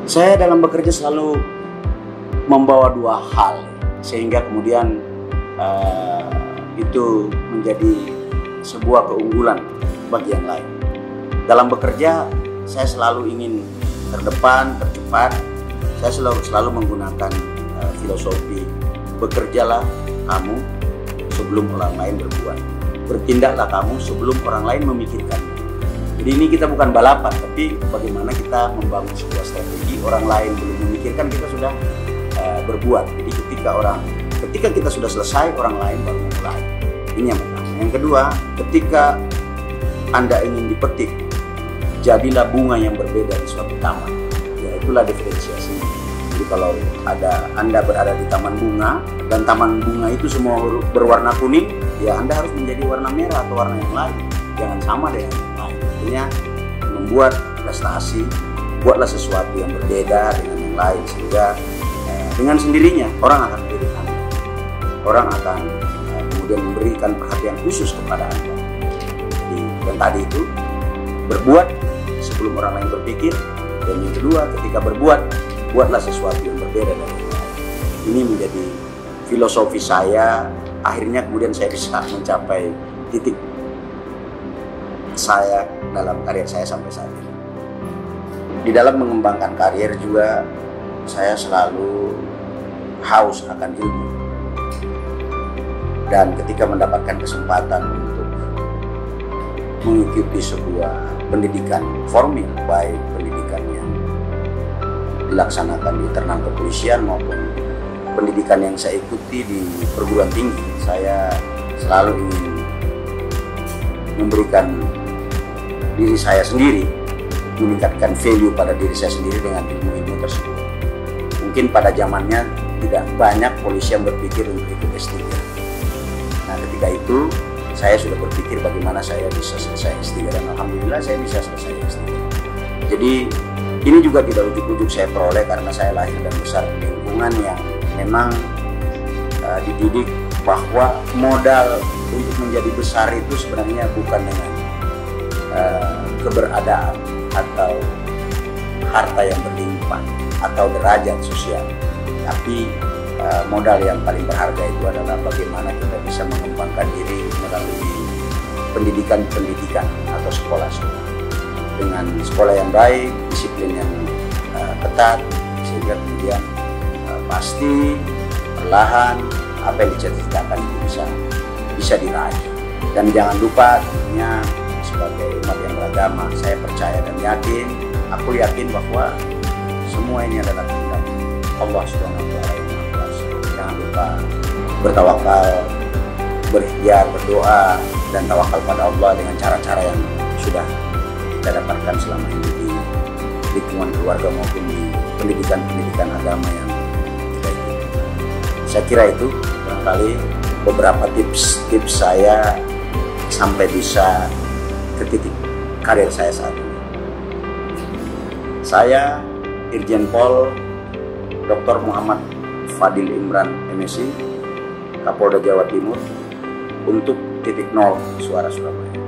Saya dalam bekerja selalu membawa dua hal, sehingga kemudian itu menjadi sebuah keunggulan bagi yang lain. Dalam bekerja, saya selalu ingin terdepan, tercepat. Saya selalu menggunakan filosofi bekerjalah kamu sebelum orang lain berbuat. Bertindaklah kamu sebelum orang lain memikirkan. Jadi ini kita bukan balapan, tapi bagaimana kita membangun sebuah strategi. Orang lain belum memikirkan, kita sudah berbuat. Jadi ketika kita sudah selesai, orang lain baru mulai. Ini yang pertama. Yang kedua, ketika Anda ingin dipetik, jadilah bunga yang berbeda di suatu taman. Ya, itulah diferensiasi. Jadi kalau Anda berada di taman bunga, dan taman bunga itu semua berwarna kuning, ya Anda harus menjadi warna merah atau warna yang lain. Jangan sama dengan yang lain. Artinya membuat prestasi, buatlah sesuatu yang berbeda dengan yang lain, sehingga dengan sendirinya orang akan melirik Anda. Orang akan kemudian memberikan perhatian khusus kepada Anda. Jadi yang tadi itu berbuat sebelum orang lain berpikir, dan yang kedua ketika berbuat, buatlah sesuatu yang berbeda dari yang lain. Ini menjadi filosofi saya. Akhirnya kemudian saya bisa mencapai titik saya dalam karir saya sampai saat ini. Di dalam mengembangkan karir juga saya selalu haus akan ilmu. Dan ketika mendapatkan kesempatan untuk mengikuti sebuah pendidikan formal, baik pendidikan yang dilaksanakan di internal kepolisian maupun pendidikan yang saya ikuti di perguruan tinggi, saya selalu ingin memberikan diri saya sendiri, meningkatkan value pada diri saya sendiri dengan ilmu-ilmu tersebut. Mungkin pada zamannya tidak banyak polisi yang berpikir untuk ikut S3. Nah, ketika itu saya sudah berpikir bagaimana saya bisa selesai S3, dan alhamdulillah saya bisa selesai S3. Jadi ini juga tidak ujuk-ujuk saya peroleh karena saya lahir dan besar di lingkungan yang memang dididik bahwa modal untuk menjadi besar itu sebenarnya bukan dengan keberadaan atau harta yang berlimpah atau derajat sosial, tapi modal yang paling berharga itu adalah bagaimana kita bisa mengembangkan diri melalui pendidikan atau sekolah dengan sekolah yang baik, disiplin yang ketat, sehingga kemudian pasti perlahan apa yang dicita-citakan itu bisa diraih. Dan jangan lupa tentunya sebagai umat yang beragama, saya percaya dan aku yakin bahwa semua ini adalah kehendak Allah Subhanahu wa Ta'ala yang Maha Kuasa. Jangan lupa bertawakal, berikhtiar, berdoa, dan tawakal pada Allah dengan cara-cara yang sudah kita dapatkan selama ini di lingkungan keluarga maupun di pendidikan agama yang kita ikuti. Saya kira itu barangkali beberapa tips saya sampai bisa ke titik karir saya saat ini. Saya Irjen Pol Dr. Muhammad Fadil Imran MSI, Kapolda Jawa Timur, untuk Titik Nol Suara Surabaya.